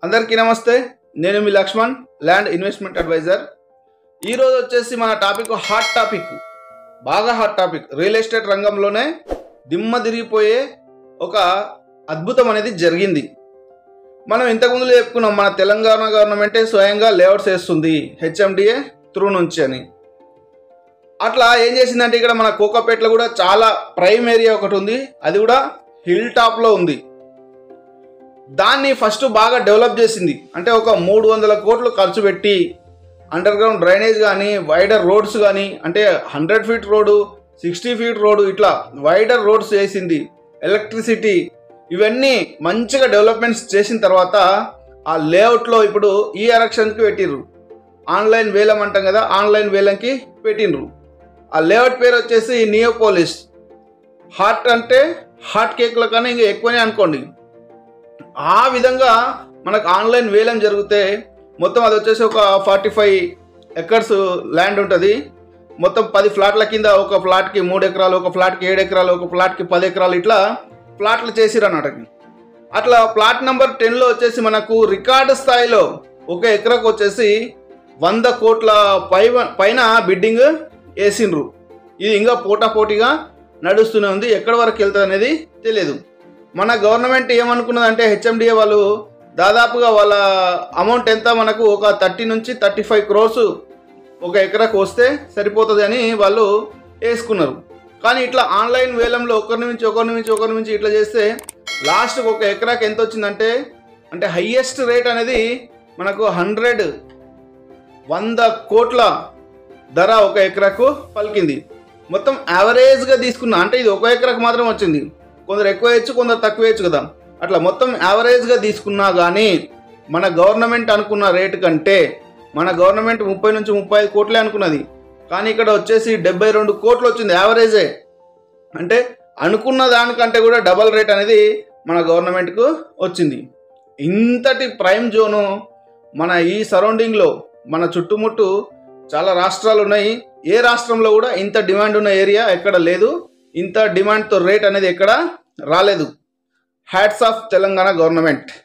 అందరికీ నమస్తే. నేను మీ లక్ష్మణ్, ల్యాండ్ ఇన్వెస్ట్మెంట్ అడ్వైజర్. ఈరోజు వచ్చేసి మన టాపిక్ బాగా హాట్ టాపిక్. రియల్ ఎస్టేట్ రంగంలోనే దిమ్మ తిరిగిపోయే ఒక అద్భుతం అనేది జరిగింది. మనం ఇంతకుముందు చెప్పుకున్నాం, మన తెలంగాణ గవర్నమెంటే స్వయంగా లేఅవుట్స్ వేస్తుంది హెచ్ఎండిఏ త్రూ నుంచి అని. అట్లా ఏం చేసిందంటే ఇక్కడ మన కోకాపేటలో కూడా చాలా ప్రైమ్ ఏరియా ఒకటి ఉంది, అది కూడా హిల్ టాప్లో ఉంది. దాన్ని ఫస్ట్ బాగా డెవలప్ చేసింది. అంటే ఒక 300 కోట్లు ఖర్చు పెట్టి అండర్ గ్రౌండ్ డ్రైనేజ్ కానీ, వైడర్ రోడ్స్ కానీ, అంటే 100 ఫీట్ రోడ్డు, 60 ఫీట్ రోడ్డు, ఇట్లా వైడర్ రోడ్స్ చేసింది. ఎలక్ట్రిసిటీ, ఇవన్నీ మంచిగా డెవలప్మెంట్స్ చేసిన తర్వాత ఆ లేఅవుట్లో ఇప్పుడు ఈ ఎలక్షన్కి పెట్టిండ్రు. ఆన్లైన్ వేలం అంటాం కదా, ఆన్లైన్ వేలంకి పెట్టిండ్రు. ఆ లేఅవుట్ పేరు వచ్చేసి నియోపోలిస్. హాట్ అంటే హాట్ కేక్ల కన్నా ఇంకా ఎక్కువనే అనుకోండి. ఆ విధంగా మనకు ఆన్లైన్ వేలం జరిగితే మొత్తం అది వచ్చేసి ఒక 45 ఎకర్స్ ల్యాండ్ ఉంటుంది. మొత్తం 10 ఫ్లాట్ల కింద ఒక ఫ్లాట్కి 3 ఎకరాలు, ఒక ఫ్లాట్కి 7 ఎకరాలు, ఒక ఫ్లాట్కి 10 ఎకరాలు, ఇట్లా ఫ్లాట్లు చేసిరు అన్నట్టు. అట్లా ప్లాట్ నెంబర్ 10లో వచ్చేసి మనకు రికార్డు స్థాయిలో ఒక ఎకరాకు వచ్చేసి 100 కోట్ల పైన బిడ్డింగ్ వేసిండ్రు. ఇది ఇంకా పోటాపోటీగా నడుస్తూనే ఉంది. ఎక్కడి వరకు వెళ్తుంది అనేది తెలియదు. మన గవర్నమెంట్ ఏమనుకున్నదంటే హెచ్ఎండిఏ వాళ్ళు దాదాపుగా వాళ్ళ అమౌంట్ ఎంత, మనకు ఒక 30 నుంచి 35 crores ఒక ఎకరాకు వస్తే సరిపోతుంది అని వాళ్ళు వేసుకున్నారు. కానీ ఇట్లా ఆన్లైన్ వేలంలో ఒకరి నుంచి ఇట్లా చేస్తే లాస్ట్కి ఒక ఎకరాకి ఎంత వచ్చిందంటే, అంటే హయ్యెస్ట్ రేట్ అనేది మనకు 100 కోట్ల ధర ఒక ఎకరాకు పలికింది. మొత్తం యావరేజ్గా తీసుకున్నా, అంటే ఇది ఒక ఎకరాకు మాత్రం వచ్చింది. కొందరు ఎక్కువ వేయచ్చు, కొందరు తక్కువ వేయచ్చు కదా. అట్లా మొత్తం యావరేజ్గా తీసుకున్నా కానీ మన గవర్నమెంట్ అనుకున్న రేటు కంటే, మన గవర్నమెంట్ 30 నుంచి 35 కోట్లే అనుకున్నది, కానీ ఇక్కడ వచ్చేసి 72 కోట్లు వచ్చింది యావరేజే. అంటే అనుకున్న దానికంటే కూడా డబల్ రేట్ అనేది మన గవర్నమెంట్కు వచ్చింది. ఇంతటి ప్రైమ్ జోను మన ఈ సరౌండింగ్లో, మన చుట్టుముట్టు చాలా రాష్ట్రాలు ఉన్నాయి. ఏ రాష్ట్రంలో కూడా ఇంత డిమాండ్ ఉన్న ఏరియా ఎక్కడ లేదు. ఇంత డిమాండ్తో రేట్ అనేది ఎక్కడ రాలేదు. Hats off Telangana government.